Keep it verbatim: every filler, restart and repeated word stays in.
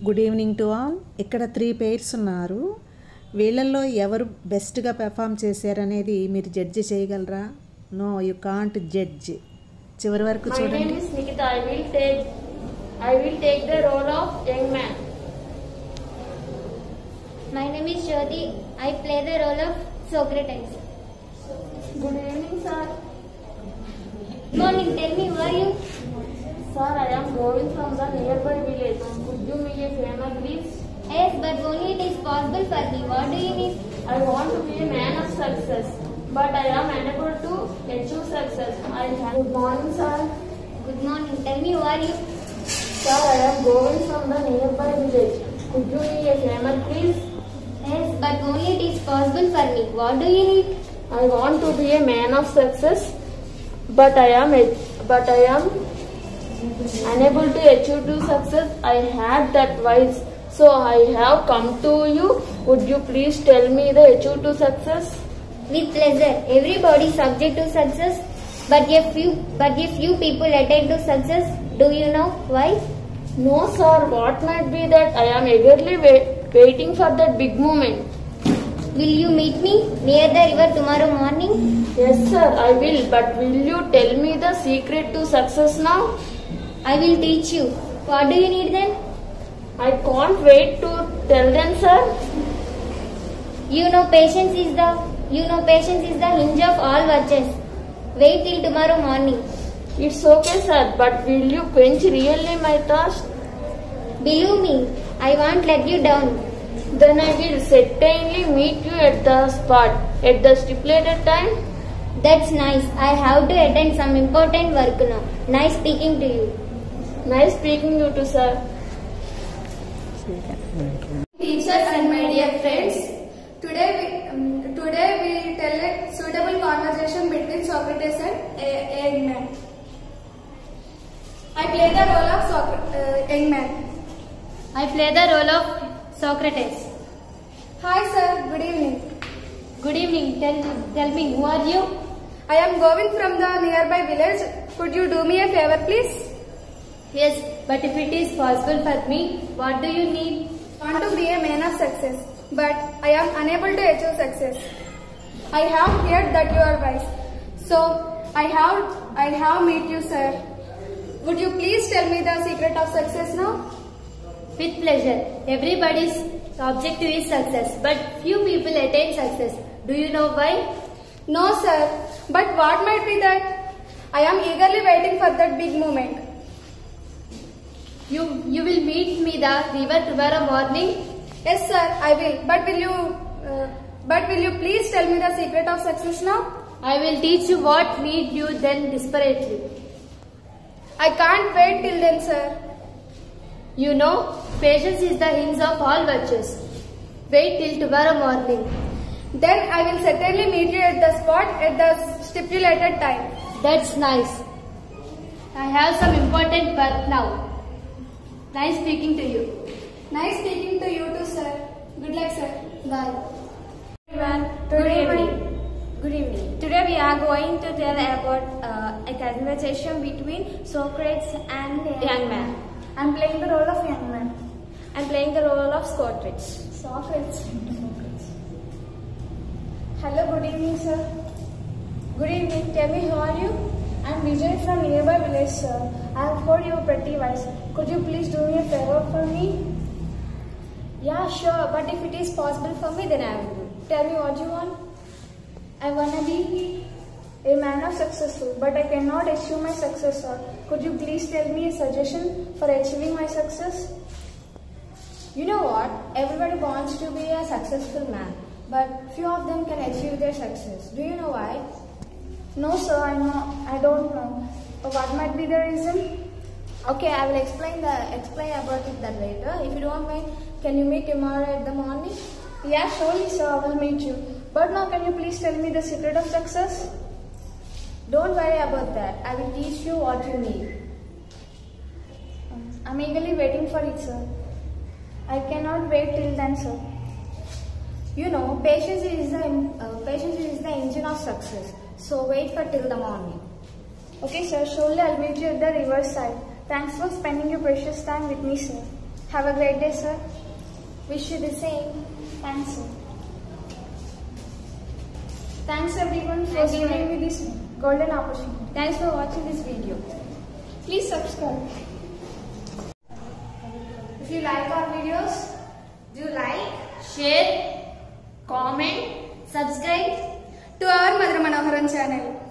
Good evening to all. ఇక్కడ three pairs ఉన్నారు. వీళ్ళల్లో ఎవరు బెస్ట్గా పెర్ఫామ్ చేశారనేది మీరు జడ్జి చేయగలరా? No, you can't judge. చివరి వరకు చూడండి. My name is Nikita. I will take I will take the role of young man. My name is Jyoti. I play the role of Socrates. Good evening, sir. Morning. Tell me, who are you? Sir, I am going from the nearby village. Could you make a favor, please? Yes, but only it is possible for me. What do you need? I want to be a man of success, but I am unable to achieve success. I have... Good morning, sir. Good morning. Tell me, who are you? Sir, I am going from the nearby village. Could you make a favor, please? Yes, but only it is possible for me. What do you need? I want to be a man of success, but I am but I am unable to achieve to success. I had that wise, so I have come to you. Would you please tell me the achieve to success? With pleasure. Everybody is subject to success, but a few but a few people attain to success. Do you know why? No, sir. What might be that? I am eagerly wait, waiting for that big moment. Will you meet me near the river tomorrow morning? Yes, sir, I will. But will you tell me the secret to success now? I will teach you. What do you need then? I can't wait to tell them, sir. You know patience is the you know patience is the hinge of all virtues. Wait till tomorrow morning. It's okay, sir. But will you quench really my thirst? Believe me, I won't let you down. Then I will certainly meet you at the spot at the stipulated time. That's nice. I have to attend some important work now. Nice speaking to you. Nice speaking you too, sir. Teachers and my dear friends, today we um, today we will tell a suitable conversation between Socrates and a young man. I play the role of Socrates, uh, young man. I play the role of Socrates. Hi sir, good evening. Good evening. Tell tell me, who are you? I am going from the nearby village. Could you do me a favor, please? Yes, but if it is possible for me, what do you need? I want to be a man of success, but I am unable to achieve success. I have heard that you are wise, so I have I have met you, sir. Would you please tell me the secret of success now? With pleasure. Everybody's objective is success, but few people attain success. Do you know why? No, sir. But what might be that? I am eagerly waiting for that big moment. You you will meet me the river tomorrow morning. Yes, sir. I will. But will you? Uh, but will you please tell me the secret of success now? I will teach you what need you then desperately. I can't wait till then, sir. You know, patience is the hinge of all virtues. Wait till tomorrow morning. Then I will certainly meet you at the spot at the stipulated time. That's nice. I have some important work now. Nice speaking to you. Nice speaking to you too, sir. Good luck, sir. Bye. Everyone, good evening. Good evening. Today we are going to tell about uh, a conversation between Socrates and a young man. I am playing the role of young man. I am playing the role of Socrates. Socrates. Hello, good evening, sir. Good evening. Tell me, who are you? I am Vijay from nearby village, sir. I have heard you are pretty wise. Could you please do me a favor for me? Yeah, sure. But if it is possible for me, then I will do. Tell me what you want. I wanna be a man of successful, but I cannot achieve my success, sir. Could you please tell me a suggestion for achieving my success? You know what? Everybody wants to be a successful man, but few of them can achieve their success. Do you know why? No, sir. I know. I don't know. What might be the reason? Okay, I will explain the explain about it that later. If you don't mind, can you meet tomorrow at the morning? Yeah, surely, sir. I will meet you. But now, can you please tell me the secret of success? Don't worry about that. I will teach you what you need. Um, I'm eagerly waiting for it, sir. I cannot wait till then, sir. You know, patience is the uh, patience is the engine of success. So wait for till the morning. Okay, sir. Surely I'll meet you at the riverside. Thanks for spending your precious time with me, sir. Have a great day, sir. Wish you the same. Thanks, sir. Thanks everyone for Thank you. giving me this golden opportunity. Thanks for watching this video. Please subscribe. If you like our videos, Do like, Share, comment, subscribe to our Madhura Manoharan channel.